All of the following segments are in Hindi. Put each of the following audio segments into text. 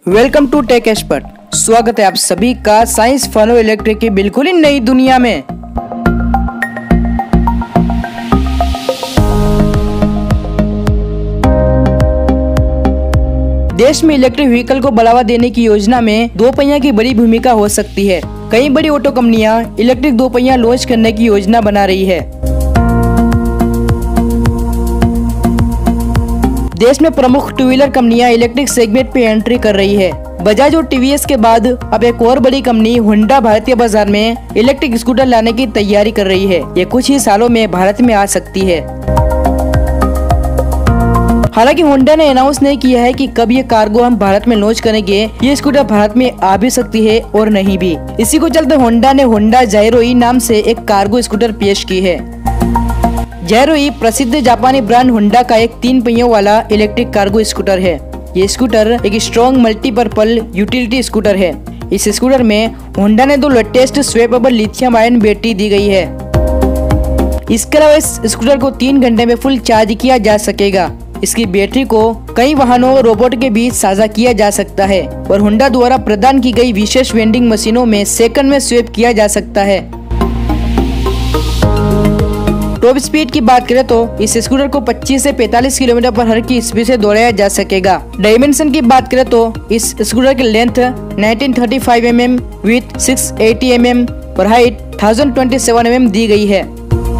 Welcome to tech expert. स्वागत है आप सभी का साइंस फन और इलेक्ट्रिक की बिल्कुल ही नई दुनिया में। देश में इलेक्ट्रिक व्हीकल को बढ़ावा देने की योजना में दो पहिया की बड़ी भूमिका हो सकती है। कई बड़ी ऑटो कंपनियां इलेक्ट्रिक दो पहिया लॉन्च करने की योजना बना रही है। देश में प्रमुख टू व्हीलर कंपनियां इलेक्ट्रिक सेगमेंट पे एंट्री कर रही है। बजाज और टीवीएस के बाद अब एक और बड़ी कंपनी होंडा भारतीय बाजार में इलेक्ट्रिक स्कूटर लाने की तैयारी कर रही है। ये कुछ ही सालों में भारत में आ सकती है। हालांकि होंडा ने अनाउंस नहीं किया है कि कब ये कार्गो हम भारत में लॉन्च करेंगे। ये स्कूटर भारत में आ भी सकती है और नहीं भी। इसी को चलते होंडा ने होंडा जायरो ई नाम से एक कार्गो स्कूटर पेश की है। जायरो ई प्रसिद्ध जापानी ब्रांड होंडा का एक 3 पहियों वाला इलेक्ट्रिक कार्गो स्कूटर है। ये स्कूटर एक स्ट्रॉन्ग मल्टीपर्पल यूटिलिटी स्कूटर है। इस स्कूटर में होंडा ने 2 latest swappable lithium ion battery दी गई है। इसके अलावा इस स्कूटर को 3 घंटे में फुल चार्ज किया जा सकेगा। इसकी बैटरी को कई वाहनों और रोबोट के बीच साझा किया जा सकता है और होंडा द्वारा प्रदान की गई विशेष वेंडिंग मशीनों में सेकंड में स्वैप किया जा सकता है। टॉप स्पीड की बात करें तो इस स्कूटर को 25 से 45 किलोमीटर पर हर की स्पीड से दौड़ाया जा सकेगा। डायमेंशन की बात करें तो इस स्कूटर की लेंथ 1935 mm विथ 680 mm और हाइट 1027 mm दी गई है।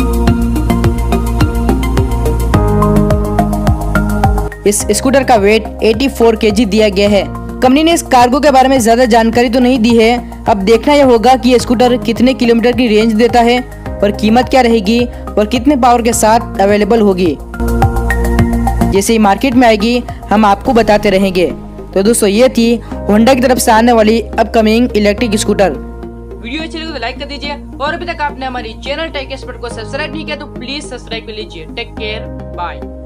इस स्कूटर का वेट 84 kg दिया गया है। कंपनी ने इस कार्गो के बारे में ज्यादा जानकारी तो नहीं दी है। अब देखना यह होगा कि ये स्कूटर कितने किलोमीटर की रेंज देता है और कीमत क्या रहेगी और कितने पावर के साथ अवेलेबल होगी। जैसे ही मार्केट में आएगी हम आपको बताते रहेंगे। तो दोस्तों ये थी होंडा की तरफ से आने वाली अपकमिंग इलेक्ट्रिक स्कूटर। वीडियो अच्छी लगे तो लाइक कर दीजिए और अभी तक आपने हमारी चैनल टेक एक्सपर्ट को सब्सक्राइब नहीं किया तो प्लीज सब्सक्राइब कर लीजिए। Take care, bye.